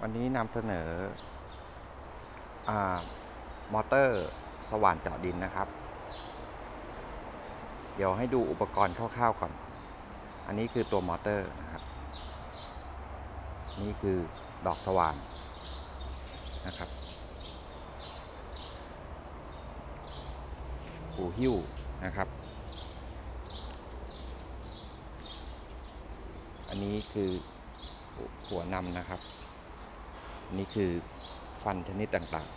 วันนี้นำเสนอมอเตอร์สว่านเจาะดินนะครับเดี๋ยวให้ดูอุปกรณ์คร่าวๆก่อนอันนี้คือตัวมอเตอร์นะครับนี่คือดอกสว่านนะครับหูหิ้วนะครับอันนี้คือหัวนำนะครับนี่คือฟันชนิดต่าง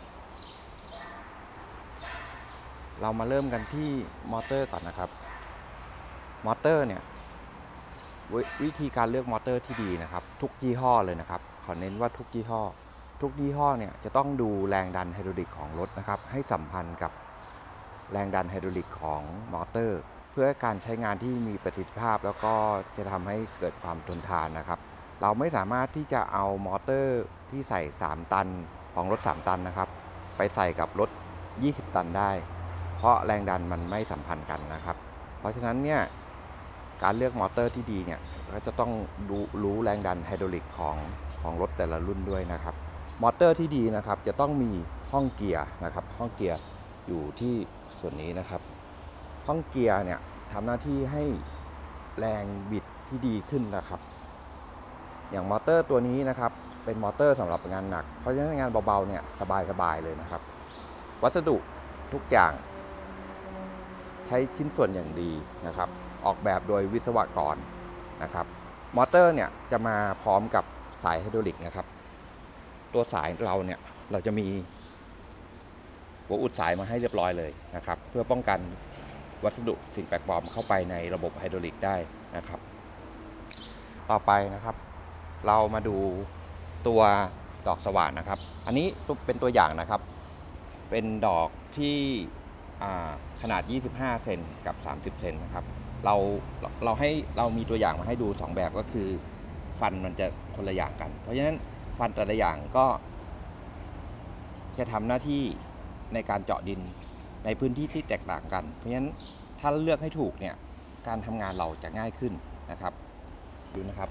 ๆเรามาเริ่มกันที่มอเตอร์ก่อนนะครับมอเตอร์เนี่ยวิธีการเลือกมอเตอร์ที่ดีนะครับทุกยี่ห้อเลยนะครับขอเน้นว่าทุกยี่ห้อเนี่ยจะต้องดูแรงดันไฮดรอลิกของรถนะครับให้สัมพันธ์กับแรงดันไฮดรอลิกของมอเตอร์เพื่อการใช้งานที่มีประสิทธิภาพแล้วก็จะทำให้เกิดความทนทานนะครับเราไม่สามารถที่จะเอามอเตอร์ที่ใส่3ตันของรถ3ตันนะครับไปใส่กับรถ20ตันได้เพราะแรงดันมันไม่สัมพันธ์กันนะครับเพราะฉะนั้นเนี่ยการเลือกมอเตอร์ที่ดีเนี่ยก็จะต้องรู้แรงดันไฮดรอลิกของรถแต่ละรุ่นด้วยนะครับมอเตอร์ที่ดีนะครับจะต้องมีห้องเกียร์นะครับห้องเกียร์อยู่ที่ส่วนนี้นะครับห้องเกียร์เนี่ยทำหน้าที่ให้แรงบิดที่ดีขึ้นนะครับอย่างมอเตอร์ตัวนี้นะครับเป็นมอเตอร์สำหรับงานหนักเพราะฉะนั้นงานเบาๆเนี่ยสบายเลยนะครับวัสดุทุกอย่างใช้ชิ้นส่วนอย่างดีนะครับออกแบบโดยวิศวกรนะครับมอเตอร์เนี่ยจะมาพร้อมกับสายไฮดรอลิกนะครับตัวสายเราจะมีหัวอุดสายมาให้เรียบร้อยเลยนะครับเพื่อป้องกันวัสดุสิ่งแปลกปลอมเข้าไปในระบบไฮดรอลิกได้นะครับต่อไปนะครับเรามาดูตัวดอกสว่านนะครับอันนี้เป็นตัวอย่างนะครับเป็นดอกที่ขนาด25เซนกับ30เซนนะครับเรามีตัวอย่างมาให้ดู2แบบก็คือฟันมันจะคนละอย่างกันเพราะฉะนั้นฟันแต่ละอย่างก็จะทำหน้าที่ในการเจาะดินในพื้นที่ที่แตกต่างกันเพราะฉะนั้นถ้าเลือกให้ถูกเนี่ยการทำงานเราจะง่ายขึ้นนะครับดูนะครับ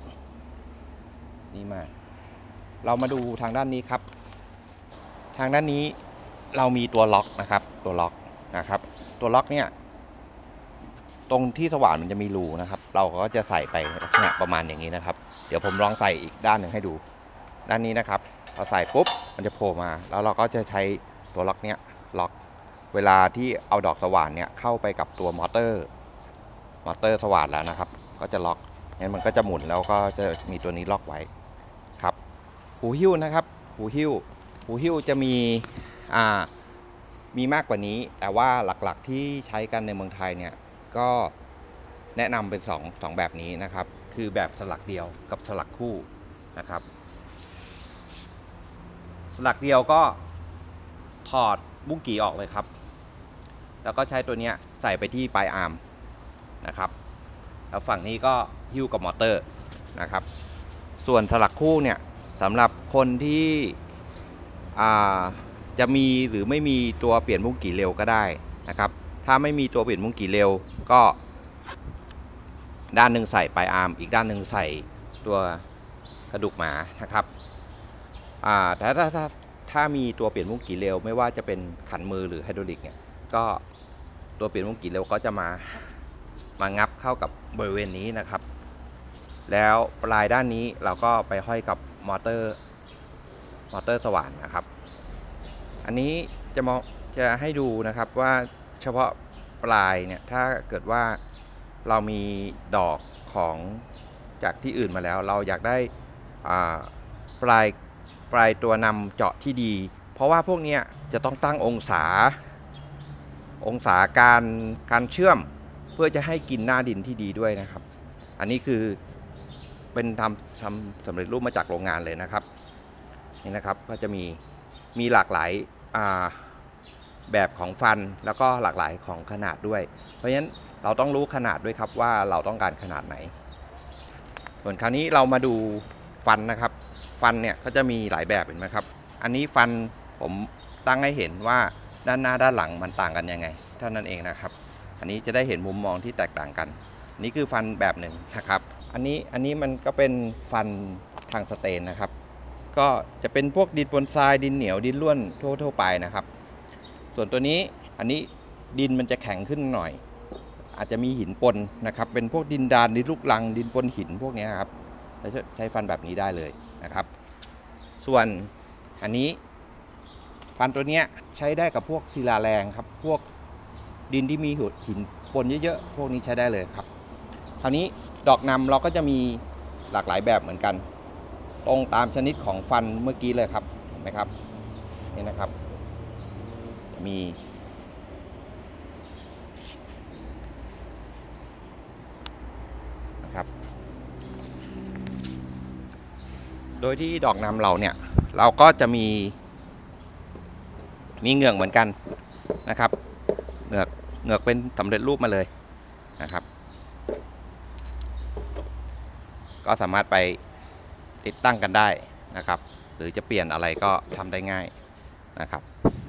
นี่มาเรามาดูทางด้านนี้ครับทางด้านนี้เรามีตัวล็อกนะครับตัวล็อกเนี่ยตรงที่สว่านมันจะมีรูนะครับเราก็จะใส่ไปเนี่ยประมาณอย่างนี้นะครับเดี๋ยวผมลองใส่อีกด้านหนึ่งให้ดูด้านนี้นะครับพอใส่ปุ๊บมันจะโผล่มาแล้วเราก็จะใช้ตัวล็อกเนี้ยล็อกเวลาที่เอาดอกสว่านเนี่ยเข้าไปกับตัวมอเตอร์สว่านแล้วนะครับก็จะล็อกงั้นมันก็จะหมุนแล้วก็จะมีตัวนี้ล็อกไว้ครับหูหิ้วนะครับหูหิ้วจะมีมากกว่านี้แต่ว่าหลักๆที่ใช้กันในเมืองไทยเนี่ยก็แนะนำเป็น2แบบนี้นะครับคือแบบสลักเดียวกับสลักคู่นะครับสลักเดียวก็ถอดบุ้งกี่ออกเลยครับแล้วก็ใช้ตัวนี้ใส่ไปที่ปลายอาร์มนะครับแล้วฝั่งนี้ก็หิ้วกับมอเตอร์นะครับส่วนสลักคู่เนี่ยสำหรับคนที่จะมีหรือไม่มีตัวเปลี่ยนบุ้งกี่เร็วก็ได้นะครับถ้าไม่มีตัวเปลี่ยนบุ้งกี่เร็วก็ด้านหนึ่งใส่ปลายอาร์มอีกด้านหนึ่งใส่ตัวกระดูกหมานะครับแต่ถ้ามีตัวเปลี่ยนบุ้งกี่เร็วไม่ว่าจะเป็นขันมือหรือไฮดรอลิกเนี่ยก็ตัวเปลี่ยนบุ้งกี่เร็วก็จะมางับเข้ากับบริเวณนี้นะครับแล้วปลายด้านนี้เราก็ไปห้อยกับมอเตอร์สว่านนะครับอันนี้จะให้ดูนะครับว่าเฉพาะปลายเนี่ยถ้าเกิดว่าเรามีดอกของจากที่อื่นมาแล้วเราอยากได้ปลายตัวนำเจาะที่ดีเพราะว่าพวกนี้จะต้องตั้งองศาการเชื่อมเพื่อจะให้กินหน้าดินที่ดีด้วยนะครับอันนี้คือเป็นทำสำเร็จรูปมาจากโรงงานเลยนะครับนี่นะครับก็จะมีหลากหลายแบบของฟันแล้วก็หลากหลายของขนาดด้วยเพราะฉะนั้นเราต้องรู้ขนาดด้วยครับว่าเราต้องการขนาดไหนส่วนคราวนี้เรามาดูฟันนะครับฟันเนี่ยก็จะมีหลายแบบเห็นไหมครับอันนี้ฟันผมตั้งให้เห็นว่าด้านหน้าด้านหลังมันต่างกันยังไงเท่านั้นเองนะครับอันนี้จะได้เห็นมุมมองที่แตกต่างกันนี่คือฟันแบบหนึ่งนะครับอันนี้มันก็เป็นฟันทางสเตนนะครับก็จะเป็นพวกดินปนทรายดินเหนียวดินร่วนทั่วไปนะครับส่วนตัวนี้อันนี้ดินมันจะแข็งขึ้นหน่อยอาจจะมีหินปนนะครับเป็นพวกดินดานดินลูกรังดินปนหินพวกนี้ครับใช้ฟันแบบนี้ได้เลยนะครับส่วนอันนี้ฟันตัวนี้ใช้ได้กับพวกศิลาแรงครับพวกดินที่มีหินปนเยอะๆพวกนี้ใช้ได้เลยครับคราวนี้ดอกนำเราก็จะมีหลากหลายแบบเหมือนกันตรงตามชนิดของฟันเมื่อกี้เลยครับเห็นไหมครับนี่นะครับมีนะครับโดยที่ดอกนำเราเนี่ยเราก็จะมีเหงือกเหมือนกันนะครับเหงือกเป็นสำเร็จรูปมาเลยนะครับก็สามารถไปติดตั้งกันได้นะครับหรือจะเปลี่ยนอะไรก็ทำได้ง่ายนะครับ